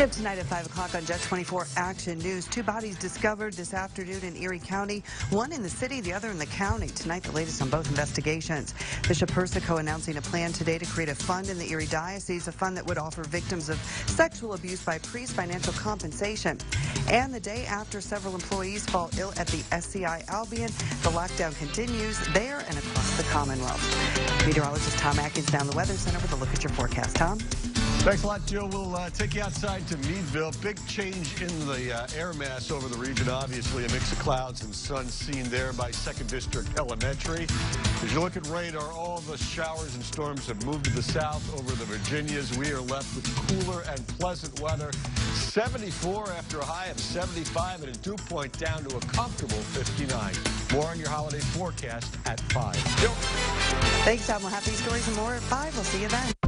Coming up tonight at 5 o'clock on Jet 24 Action News. 2 bodies discovered this afternoon in Erie County, one in the city, the other in the county. Tonight, the latest on both investigations. Bishop Persico announcing a plan today to create a fund in the Erie Diocese, a fund that would offer victims of sexual abuse by priests financial compensation. And the day after several employees fall ill at the SCI Albion, the lockdown continues there and across the Commonwealth. Meteorologist Tom Atkins down the Weather Center with a look at your forecast. Tom? Thanks a lot, Jill. We'll take you outside to Meadville. Big change in the air mass over the region. Obviously, a mix of clouds and sun seen there by 2nd District Elementary. As you look at radar, all the showers and storms have moved to the south over the Virginias. We are left with cooler and pleasant weather. 74 after a high of 75 and a dew point down to a comfortable 59. More on your holiday forecast at 5. Jill? Thanks, Tom. We'll have these stories and more at 5. We'll see you then.